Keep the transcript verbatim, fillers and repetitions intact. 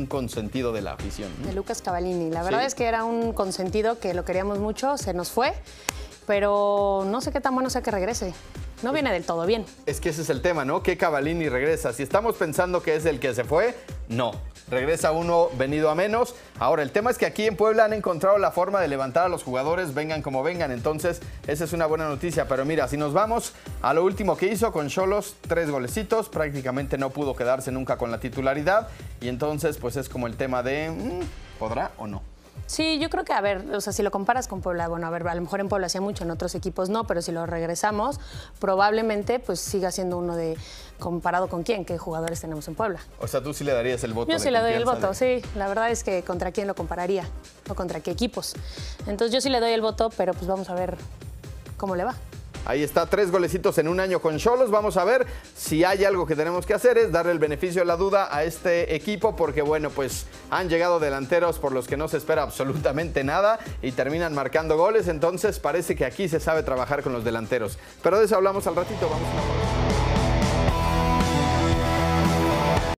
un consentido de la afición, ¿no? De Lucas Cavallini. La verdad Sí. es que era un consentido que lo queríamos mucho, se nos fue, pero no sé qué tan bueno sea que regrese. No viene del todo bien. Es que ese es el tema, ¿no? ¿Qué Cavallini regresa? Si estamos pensando que es el que se fue, no. Regresa uno venido a menos. Ahora, el tema es que aquí en Puebla han encontrado la forma de levantar a los jugadores, vengan como vengan. Entonces, esa es una buena noticia. Pero mira, si nos vamos a lo último que hizo con Xolos, tres golecitos. Prácticamente no pudo quedarse nunca con la titularidad. Y entonces, pues es como el tema de, ¿mm, ¿podrá o no? Sí, yo creo que, a ver, o sea, si lo comparas con Puebla, bueno, a ver, a lo mejor en Puebla hacía mucho, en otros equipos no, pero si lo regresamos, probablemente pues siga siendo uno de, comparado con quién, qué jugadores tenemos en Puebla. O sea, tú sí le darías el voto. Yo de sí le doy el confianza voto, de- sí. La verdad es que contra quién lo compararía o contra qué equipos. Entonces yo sí le doy el voto, pero pues vamos a ver cómo le va. Ahí está, tres golecitos en un año con Xolos. Vamos a ver si hay algo que tenemos que hacer, es darle el beneficio de la duda a este equipo, porque bueno, pues han llegado delanteros por los que no se espera absolutamente nada y terminan marcando goles, entonces parece que aquí se sabe trabajar con los delanteros. Pero de eso hablamos al ratito, vamos a una pausa.